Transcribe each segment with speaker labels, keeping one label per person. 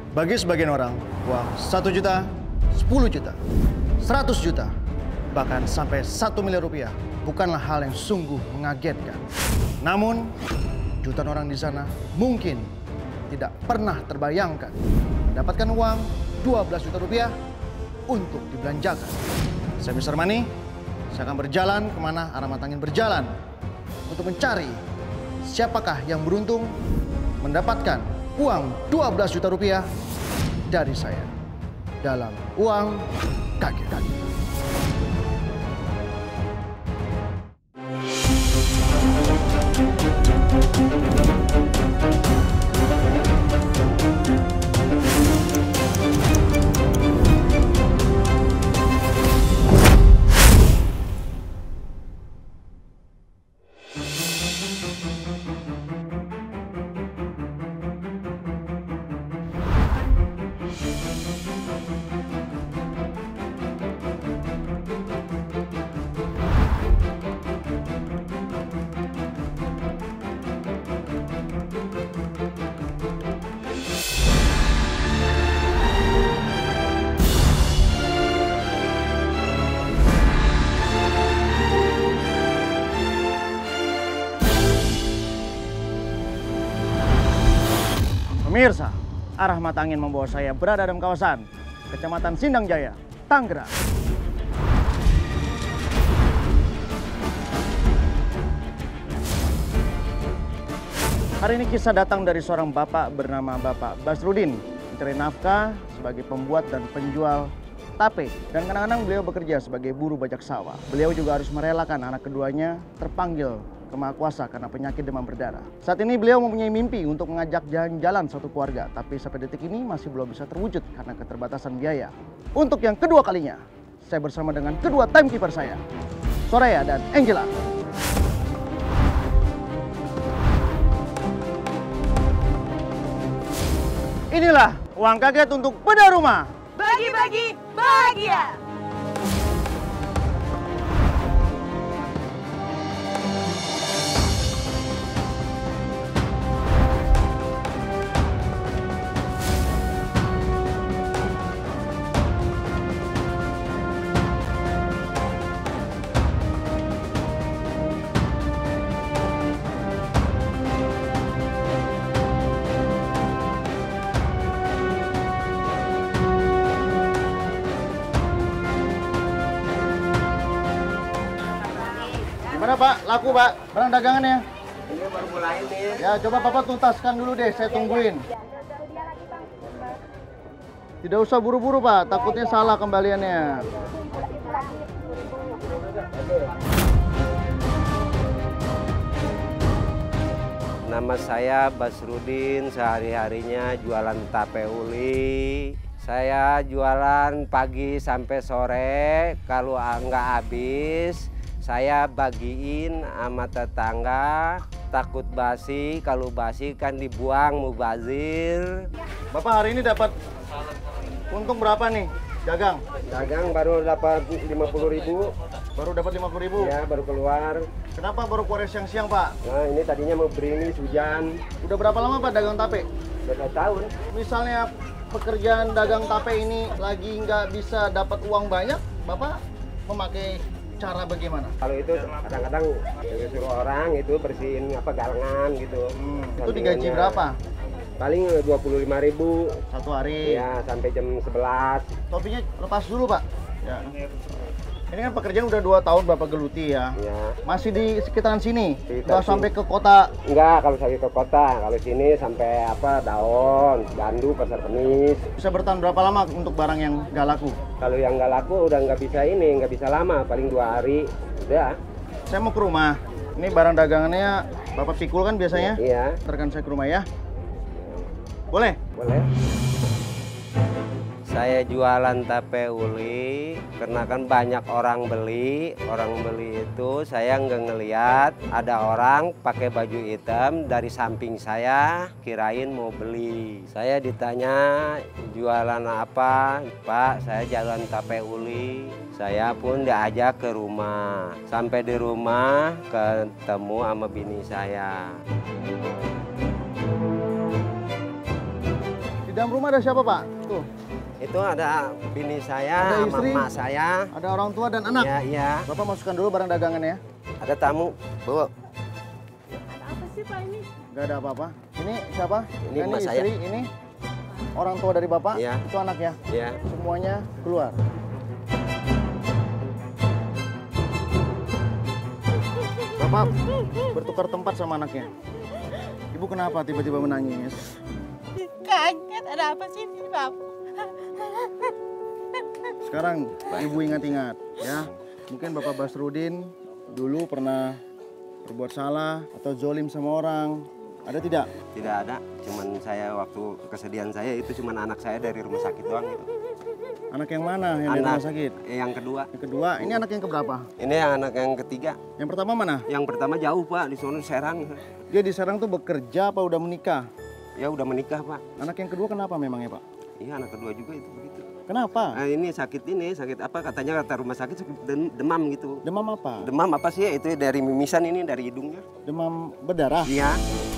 Speaker 1: Bagi sebagian orang, uang 1 juta, 10 juta, 100 juta, bahkan sampai 1 miliar rupiah bukanlah hal yang sungguh mengagetkan. Namun, jutaan orang di sana mungkin tidak pernah terbayangkan mendapatkan uang 12 juta rupiah untuk dibelanjakan. Saya Mr. Money, saya akan berjalan kemana arah mata angin berjalan untuk mencari siapakah yang beruntung mendapatkan uang 12 juta rupiah dari saya dalam uang kaget-kaget. Pemirsa, arah mata angin membawa saya berada dalam kawasan Kecamatan Sindang Jaya, Tangerang. Hari ini kisah datang dari seorang bapak bernama Bapak Basrudin, mencari nafkah sebagai pembuat dan penjual tape. Dan kadang-kadang beliau bekerja sebagai buruh bajak sawah. Beliau juga harus merelakan anak keduanya terpanggil ke Maha Kuasa karena penyakit demam berdarah. Saat ini beliau mempunyai mimpi untuk mengajak jalan-jalan satu keluarga, tapi sampai detik ini masih belum bisa terwujud karena keterbatasan biaya. Untuk yang kedua kalinya, saya bersama dengan kedua timekeeper saya, Soraya dan Angela. Inilah uang kaget untuk bedah rumah.
Speaker 2: Bagi-bagi bahagia.
Speaker 1: Gimana Pak? Laku Pak? Barang dagangannya?
Speaker 3: Ini baru mulai nih.
Speaker 1: Ya coba Bapak tuntaskan dulu deh, saya tungguin. Tidak usah buru-buru Pak, takutnya salah kembaliannya.
Speaker 3: Nama saya Basrudin, sehari-harinya jualan tape uli. Saya jualan pagi sampai sore, kalau nggak habis saya bagiin sama tetangga, takut basi, kalau basi kan dibuang mubazir.
Speaker 1: Bapak hari ini dapat untung berapa nih dagang?
Speaker 3: Dagang baru dapat 50.000.
Speaker 1: Baru dapat 50.000?
Speaker 3: Ya, baru keluar.
Speaker 1: Kenapa baru keluar siang-siang Pak?
Speaker 3: Nah, ini tadinya mau berimis hujan.
Speaker 1: Udah berapa lama Pak dagang tape?
Speaker 3: Udah 2 tahun.
Speaker 1: Misalnya pekerjaan dagang tape ini lagi nggak bisa dapat uang banyak, Bapak memakai cara bagaimana?
Speaker 3: Kalau itu kadang-kadang suruh orang itu bersihin galangan gitu.
Speaker 1: Itu digaji berapa?
Speaker 3: Paling 25.000
Speaker 1: satu hari.
Speaker 3: Ya, sampai jam 11.
Speaker 1: Topinya lepas dulu Pak. Ya. Ini kan pekerjaan udah 2 tahun Bapak geluti ya.
Speaker 3: Ya.
Speaker 1: Masih di sekitaran sini?
Speaker 3: Sekitar
Speaker 1: Nggak sampai ke kota?
Speaker 3: Enggak, kalau saya ke kota. Kalau sini sampai Daun, Gandu, Pasar Kemis.
Speaker 1: Bisa bertahan berapa lama untuk barang yang nggak laku?
Speaker 3: Kalau yang nggak laku udah nggak bisa lama, paling 2 hari. Udah.
Speaker 1: Saya mau ke rumah. Ini barang dagangannya Bapak pikul kan biasanya?
Speaker 3: Iya.
Speaker 1: Ntarkan saya ke rumah ya. Boleh?
Speaker 3: Boleh. Saya jualan tape uli karena kan banyak orang beli. Orang beli itu saya nggak ngeliat ada orang pakai baju hitam dari samping saya, kirain mau beli. Saya ditanya jualan apa? Pak, saya jualan tape uli. Saya pun diajak ke rumah. Sampai di rumah ketemu sama bini saya.
Speaker 1: dalam rumah ada siapa, Pak? Tuh.
Speaker 3: Itu ada bini saya,
Speaker 1: Ada
Speaker 3: sama
Speaker 1: istri?
Speaker 3: emak saya.
Speaker 1: Ada orang tua dan anak.
Speaker 3: Iya, iya.
Speaker 1: Bapak masukkan dulu barang dagangannya ya.
Speaker 3: Ada tamu, Bu.
Speaker 2: Ada apa sih Pak ini?
Speaker 1: Gak ada apa-apa. Ini siapa?
Speaker 3: Ini emak saya.
Speaker 1: istri, ini orang tua dari Bapak,
Speaker 3: Iya.
Speaker 1: itu anaknya.
Speaker 3: Iya.
Speaker 1: Semuanya keluar. Bapak bertukar tempat sama anaknya. Ibu kenapa tiba-tiba menangis?
Speaker 2: Kaget, ada apa sih ini Bapak?
Speaker 1: Sekarang Ibu ingat-ingat ya. Mungkin Bapak Basrudin dulu pernah berbuat salah atau zolim sama orang. Ada tidak?
Speaker 3: Tidak ada, cuman saya waktu kesedihan saya itu cuman anak saya dari rumah sakit doang gitu.
Speaker 1: Anak yang mana yang di rumah sakit?
Speaker 3: Yang kedua.
Speaker 1: Yang kedua, ini anak yang keberapa?
Speaker 3: Ini anak yang ketiga.
Speaker 1: Yang pertama mana?
Speaker 3: Yang pertama jauh Pak, di sono Serang.
Speaker 1: Dia di Serang tuh bekerja apa udah menikah?
Speaker 3: Ya udah menikah Pak.
Speaker 1: Anak yang kedua kenapa memangnya Pak?
Speaker 3: Iya anak kedua juga itu begitu.
Speaker 1: Kenapa?
Speaker 3: Nah, ini sakit apa katanya kata rumah sakit demam gitu.
Speaker 1: Demam apa?
Speaker 3: Demam apa sih itu dari mimisan ini dari hidungnya.
Speaker 1: Demam berdarah?
Speaker 3: Iya.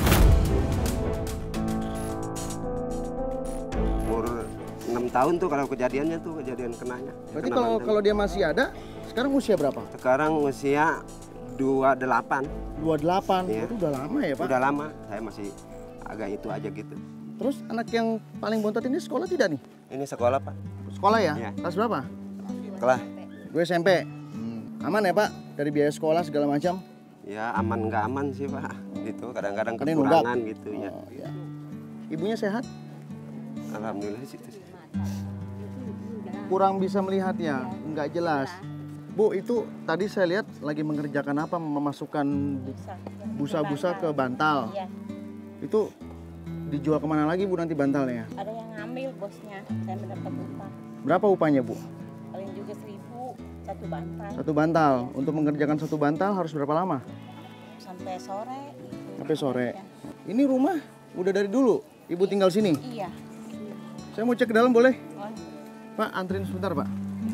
Speaker 3: Umur 6 tahun tuh kalau kejadiannya tuh kejadian kenanya.
Speaker 1: Berarti
Speaker 3: Kena
Speaker 1: kalau
Speaker 3: banten.
Speaker 1: kalau dia masih ada, sekarang usia berapa?
Speaker 3: Sekarang usia 28.
Speaker 1: 28.
Speaker 3: Iya.
Speaker 1: Itu udah lama ya Pak?
Speaker 3: Udah lama, saya masih agak itu aja gitu.
Speaker 1: Terus anak yang paling bontot ini sekolah tidak nih?
Speaker 3: Ini sekolah Pak.
Speaker 1: Sekolah ya?
Speaker 3: Iya.
Speaker 1: Kelas berapa?
Speaker 3: Kelas.
Speaker 1: Gue SMP. Aman ya Pak? Dari biaya sekolah segala macam?
Speaker 3: Ya aman nggak aman sih Pak. Gitu kadang-kadang
Speaker 1: Kan ini nunggak?
Speaker 3: kekurangan gitu ya.
Speaker 1: Oh, iya. Ibunya sehat?
Speaker 3: Alhamdulillah sih itu sih.
Speaker 1: Kurang bisa melihatnya, nggak jelas. Bu, itu tadi saya lihat lagi mengerjakan apa? Memasukkan busa-busa ke bantal.
Speaker 2: Iya,
Speaker 1: Itu dijual kemana lagi Bu nanti bantalnya?
Speaker 2: ada yang ngambil bosnya. Saya mendapat upah.
Speaker 1: Berapa upahnya Bu?
Speaker 2: Paling juga 1.000 satu bantal.
Speaker 1: Satu bantal. Untuk mengerjakan satu bantal harus berapa lama?
Speaker 2: Sampai sore. Gitu.
Speaker 1: Sampai sore.
Speaker 2: Ya.
Speaker 1: Ini rumah udah dari dulu. Ibu tinggal sini.
Speaker 2: Iya.
Speaker 1: Saya mau cek ke dalam boleh?
Speaker 2: Oh,
Speaker 1: Pak, anterin sebentar Pak.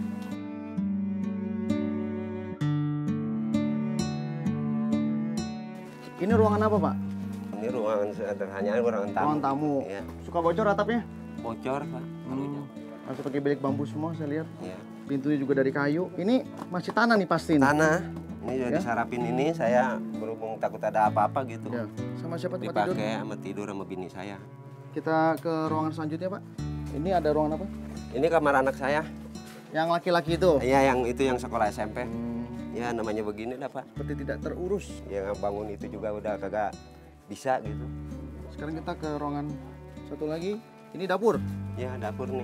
Speaker 1: Ini ruangan apa Pak?
Speaker 3: Ini ruangan sederhananya ruangan tamu.
Speaker 1: Ruangan tamu.
Speaker 3: Iya.
Speaker 1: Suka bocor atapnya?
Speaker 3: Bocor Pak. Palunya.
Speaker 1: Masih pakai bilik bambu semua saya lihat.
Speaker 3: Iya.
Speaker 1: Pintunya juga dari kayu. Ini masih tanah nih pasti. nih.
Speaker 3: Tanah. Ini juga
Speaker 1: Ya.
Speaker 3: disarapin ini saya berhubung takut ada apa-apa gitu.
Speaker 1: Ya. Sama siapa tempat tidur?
Speaker 3: Dipakai sama tidur sama bini saya.
Speaker 1: Kita ke ruangan selanjutnya Pak. Ini ada ruangan apa?
Speaker 3: Ini kamar anak saya.
Speaker 1: Yang laki-laki itu.
Speaker 3: Iya yang itu yang sekolah SMP.
Speaker 1: Hmm,
Speaker 3: Ya namanya begini lah Pak.
Speaker 1: seperti tidak terurus.
Speaker 3: Yang bangun itu juga udah kagak bisa gitu.
Speaker 1: Sekarang kita ke ruangan satu lagi. Ini dapur.
Speaker 3: Ya dapur nih.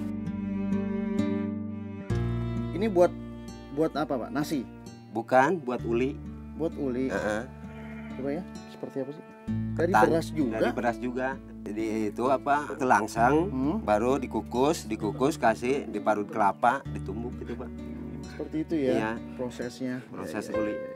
Speaker 1: Ini buat apa Pak? Nasi.
Speaker 3: Bukan buat uli.
Speaker 1: Buat uli.
Speaker 3: Heeh.
Speaker 1: Coba ya. Seperti apa sih? Dari
Speaker 3: Ketan.
Speaker 1: beras juga.
Speaker 3: Dari beras juga. Jadi itu apa? Telangsang, baru dikukus, kasih diparut kelapa, ditumbuk gitu Pak.
Speaker 1: Seperti itu ya
Speaker 3: Iya.
Speaker 1: prosesnya.
Speaker 3: Proses
Speaker 1: Ya, ya,
Speaker 3: uli.
Speaker 1: ya, ya.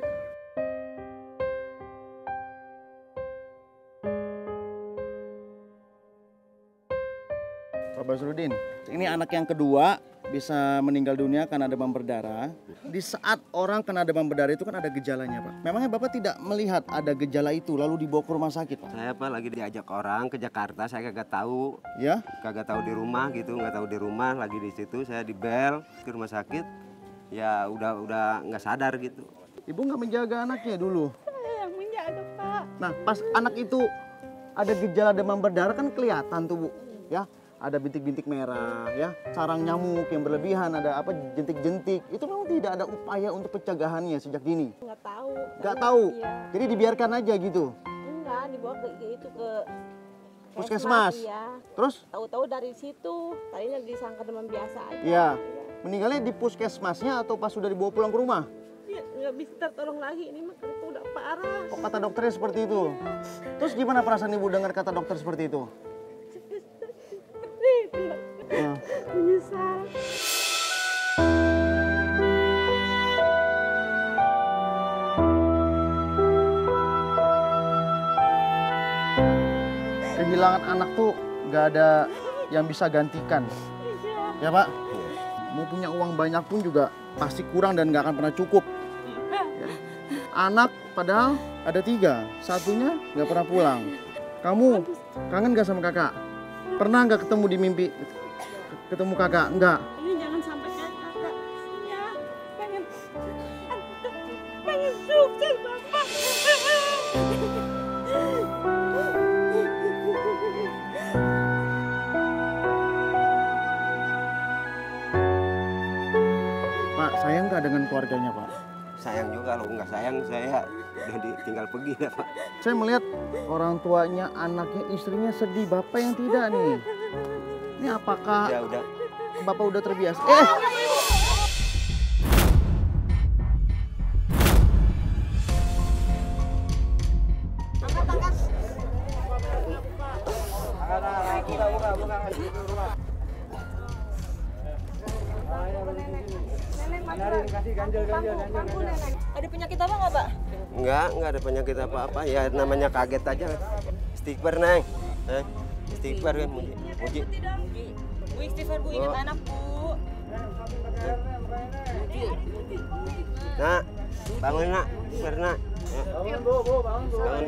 Speaker 1: Pak Basrudin, ini anak yang kedua bisa meninggal dunia karena demam berdarah. Di saat orang kena demam berdarah itu kan ada gejalanya Pak. Memangnya Bapak tidak melihat ada gejala itu lalu dibawa ke rumah sakit Pak?
Speaker 3: Saya Pak lagi diajak orang ke Jakarta, saya kagak tahu
Speaker 1: Ya?
Speaker 3: di rumah gitu, nggak tahu di rumah, lagi di situ saya dibel ke rumah sakit. Ya udah nggak sadar gitu.
Speaker 1: Ibu nggak menjaga anaknya dulu?
Speaker 2: saya yang menjaga Pak.
Speaker 1: Nah, pas anak itu ada gejala demam berdarah kan kelihatan tuh Bu, ya. Ada bintik-bintik merah, ya, sarang nyamuk yang berlebihan, ada apa jentik-jentik. Itu memang tidak ada upaya untuk pencegahannya sejak dini.
Speaker 2: Nggak tahu.
Speaker 1: Nggak tahu.
Speaker 2: Iya.
Speaker 1: Jadi dibiarkan aja gitu.
Speaker 2: Enggak, dibawa ke itu ke
Speaker 1: Puskesmas.
Speaker 2: Iya.
Speaker 1: Terus,
Speaker 2: Tahu-tahu dari situ, tadinya disangka demam biasa aja.
Speaker 1: ya, meninggalnya di puskesmasnya atau pas sudah dibawa pulang ke rumah?
Speaker 2: Iya, nggak bisa tertolong lagi, ini mah itu udah parah.
Speaker 1: Kok kata dokternya seperti itu? Terus gimana perasaan ibu dengar kata dokter seperti itu? Ya.
Speaker 2: Menyesal.
Speaker 1: Kehilangan anak tuh nggak ada yang bisa gantikan. Ya Pak? Mau punya uang banyak pun juga pasti kurang dan nggak akan pernah cukup. Ya. Anak padahal ada 3, satunya nggak pernah pulang. Kamu kangen gak sama kakak? Pernah nggak ketemu di mimpi? Ketemu kakak? Enggak.
Speaker 2: Ini jangan sampai kayak kakak. Ya, pengen sukses Bapak.
Speaker 1: Pak, sayang nggak dengan keluarganya, Pak?
Speaker 3: Sayang juga, kalau nggak sayang saya udah ditinggal pergi ya Pak.
Speaker 1: Saya melihat orang tuanya, anaknya, istrinya sedih. Bapak yang tidak nih. Ini apakah
Speaker 3: Ya udah.
Speaker 1: Bapak udah terbiasa?
Speaker 4: Ada penyakit apa nggak, Pak?
Speaker 3: Enggak ada penyakit apa-apa. Ya namanya kaget aja. Istighfar, Neng. Istighfar kan, Muji.
Speaker 4: Bu, istighfar Bu, ingat anak Bu.
Speaker 3: Nak, bangun nak. Istighfar nak. Bangun, bangun.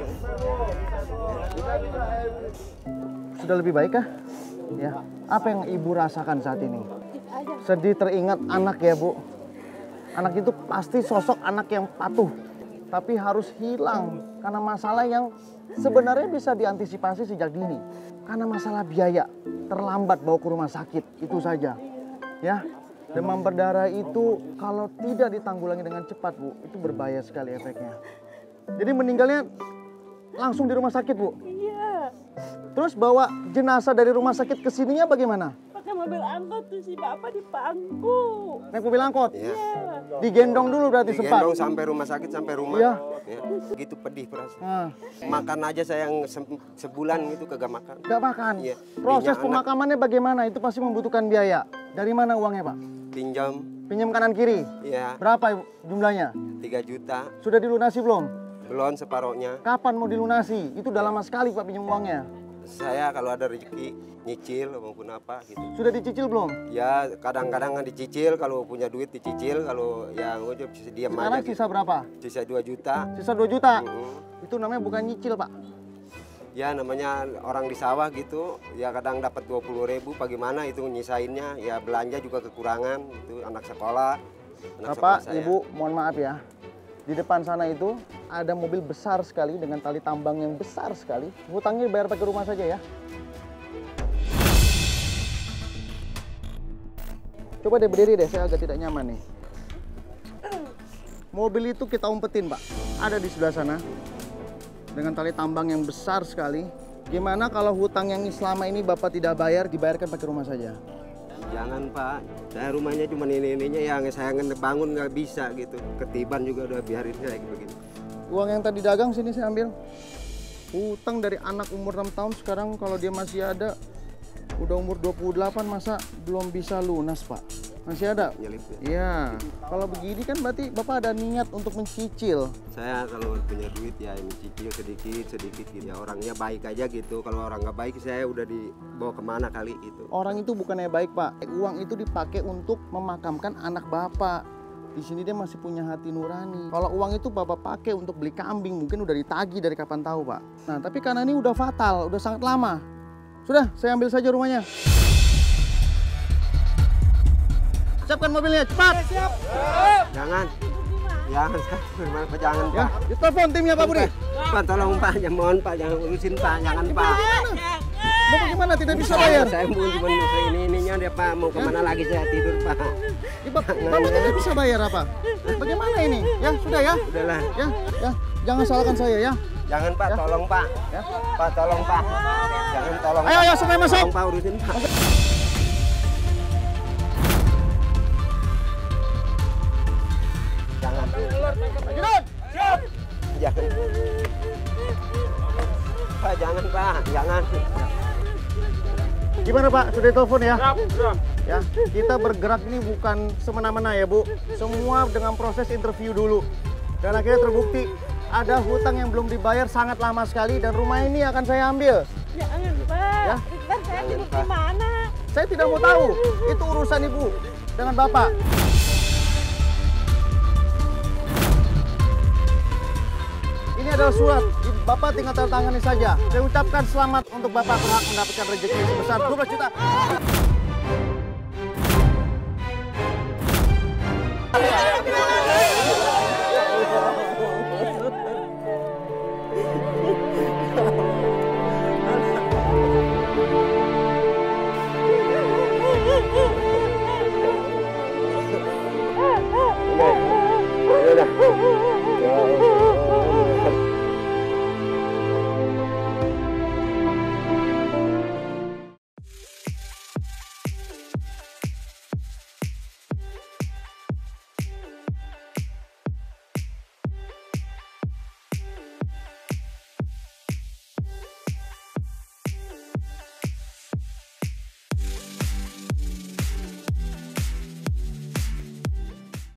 Speaker 1: Sudah lebih baik kah? Ya. Apa yang Ibu rasakan saat ini? Sedih teringat anak ya, Bu. Anak itu pasti sosok anak yang patuh, tapi harus hilang karena masalah yang sebenarnya bisa diantisipasi sejak dini. Karena masalah biaya, terlambat bawa ke rumah sakit, itu saja. Ya, demam berdarah itu kalau tidak ditanggulangi dengan cepat, Bu, itu berbahaya sekali efeknya. Jadi meninggalnya langsung di rumah sakit, Bu.
Speaker 2: Iya.
Speaker 1: Terus bawa jenazah dari rumah sakit ke sininya bagaimana?
Speaker 2: Pakai mobil angkot tuh si Bapak di pangku.
Speaker 1: Naik mobil angkot?
Speaker 3: Ya.
Speaker 1: Digendong dulu berarti sempat?
Speaker 3: Digendong sampai rumah sakit, sampai rumah.
Speaker 1: Iya.
Speaker 3: Ya. Gitu pedih perasaan.
Speaker 1: Nah,
Speaker 3: Makan aja saya yang sebulan itu kagak makan.
Speaker 1: nggak makan?
Speaker 3: Iya.
Speaker 1: Proses
Speaker 3: Minyak
Speaker 1: pemakamannya bagaimana? Itu pasti membutuhkan biaya. Dari mana uangnya, Pak?
Speaker 3: Pinjam,
Speaker 1: Pinjam kanan kiri?
Speaker 3: ya
Speaker 1: Berapa jumlahnya?
Speaker 3: 3 juta.
Speaker 1: Sudah dilunasi belum?
Speaker 3: Belum separohnya.
Speaker 1: Kapan mau dilunasi? Itu udah lama sekali Pak pinjam uangnya.
Speaker 3: Saya kalau ada rezeki nyicil maupun apa gitu.
Speaker 1: Sudah dicicil belum?
Speaker 3: Ya kadang-kadang dicicil, kalau punya duit dicicil, kalau yang udah bisa diam
Speaker 1: Sekarang
Speaker 3: aja
Speaker 1: sisa
Speaker 3: gitu.
Speaker 1: berapa?
Speaker 3: Sisa 2 juta.
Speaker 1: Sisa 2 juta?
Speaker 3: Mm-mm.
Speaker 1: Itu namanya bukan nyicil, Pak.
Speaker 3: Ya namanya orang di sawah gitu, ya kadang dapat 20.000, bagaimana itu nyisainnya, ya belanja juga kekurangan, itu anak sekolah.
Speaker 1: Bapak, Ibu, mohon maaf ya. Di depan sana itu ada mobil besar sekali dengan tali tambang yang besar sekali. Hutangnya bayar pakai rumah saja ya. Coba deh berdiri deh, saya agak tidak nyaman nih. Mobil itu kita umpetin, Pak. Ada di sebelah sana. Dengan tali tambang yang besar sekali. Gimana kalau hutang yang selama ini Bapak tidak bayar, dibayarkan pakai rumah saja?
Speaker 3: Jangan Pak, saya rumahnya cuma ini-ininya yang saya bangun nggak bisa gitu. Ketiban juga udah biarin saya kayak begini.
Speaker 1: Uang yang tadi dagang sini saya ambil. Hutang dari anak umur 6 tahun sekarang kalau dia masih ada, udah umur 28 masa belum bisa lunas, Pak? Masih ada?
Speaker 3: Nyelip ya.
Speaker 1: Iya. Kalau begini kan berarti Bapak ada niat untuk mencicil.
Speaker 3: Saya kalau punya duit ya mencicil sedikit gitu. Ya orangnya baik aja gitu. Kalau orang nggak baik saya udah dibawa kemana kali itu.
Speaker 1: Orang itu bukannya baik, Pak. Uang itu dipakai untuk memakamkan anak Bapak. Di sini dia masih punya hati nurani. Kalau uang itu Bapak pakai untuk beli kambing, mungkin udah ditagih dari kapan tahu, Pak. Nah, tapi karena ini udah fatal, udah sangat lama. Sudah, saya ambil saja rumahnya. Siapkan mobilnya, cepat!
Speaker 3: Jangan. Jangan, jangan
Speaker 1: Ya,
Speaker 3: Pak.
Speaker 1: ditelepon timnya Pak Budi.
Speaker 3: Pak tolong Pak, mohon Pak, jangan urusin Pak, jangan Pak.
Speaker 1: Bapak gimana tidak bisa bayar?
Speaker 3: Saya mau cuma ini-ininya dia Pak, mau kemana lagi saya tidur Pak.
Speaker 1: Bapak tidak bisa bayar apa? Bagaimana ini? Ya, sudah ya.
Speaker 3: Udahlah.
Speaker 1: Ya, jangan salahkan saya ya.
Speaker 3: Jangan Pak,
Speaker 1: Ya.
Speaker 3: tolong Pak.
Speaker 1: Ya.
Speaker 3: Pak tolong Pak. Jangan tolong.
Speaker 1: Ayo,
Speaker 3: Pak.
Speaker 1: sampai masuk.
Speaker 3: Tolong Pak urusin Pak. Jangan. Jangan. Pak, jangan Pak, jangan.
Speaker 1: Gimana Pak? Sudah telepon ya? Ya, kita bergerak ini bukan semena-mena ya Bu. Semua dengan proses interview dulu. Dan akhirnya terbukti ada hutang yang belum dibayar sangat lama sekali dan rumah ini akan saya ambil.
Speaker 2: Jangan Pak.
Speaker 1: Ya.
Speaker 2: Ntar saya tidur di mana?
Speaker 1: Saya tidak mau tahu. Itu urusan Ibu dengan Bapak. Ini adalah surat Bapak tinggal tanda tangani saja. Saya ucapkan selamat untuk Bapak berhak mendapatkan rezeki sebesar 12 juta.